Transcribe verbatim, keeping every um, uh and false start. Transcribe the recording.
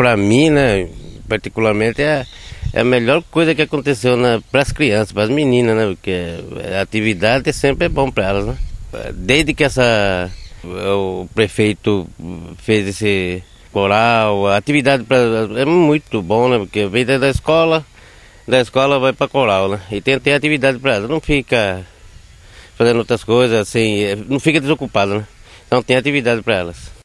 para mim, né, particularmente, é, é a melhor coisa que aconteceu para as crianças, para as meninas, né, porque a atividade sempre é bom para elas, né. Desde que essa, o prefeito fez esse coral, a atividade pra, é muito bom, né, porque vem da escola, da escola vai para coral, né, e tem, tem atividade para elas, não fica fazendo outras coisas, assim, não fica desocupado, né, então tem atividade para elas.